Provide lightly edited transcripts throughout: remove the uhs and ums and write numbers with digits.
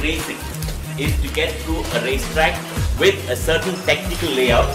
basic is to get through a racetrack with a certain technical layout.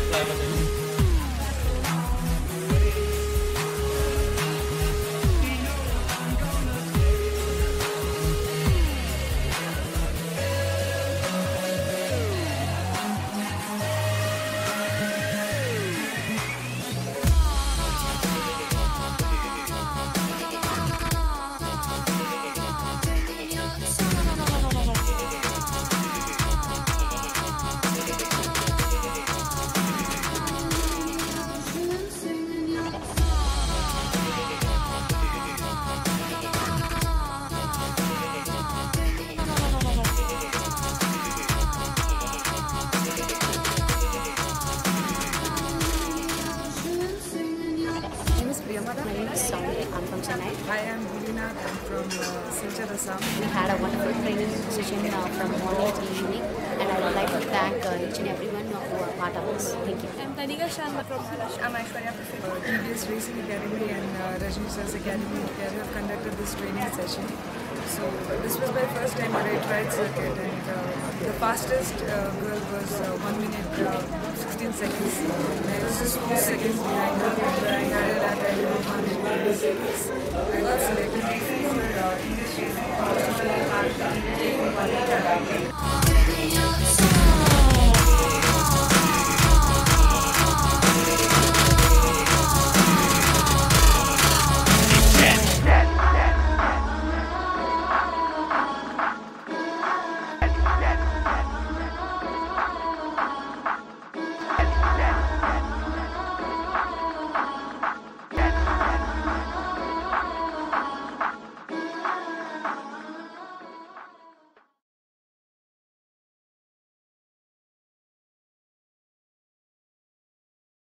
My name is Sonia. I'm from Chennai. Hi, I'm Vilina. I'm from Silchar, Assam. We had a wonderful training session from morning to evening, and I would like to thank each and everyone who are part of this. Thank you. I'm Tanika Sharma from Aishwarya. TVS Racing Academy and Rajni Sir's Academy together have conducted this training session. So this was my first time at a ride circuit, and the fastest girl was 1 minute 16 seconds. And I was just 4 seconds behind her, but I had a lap at 180 seconds. I got selected for English racing.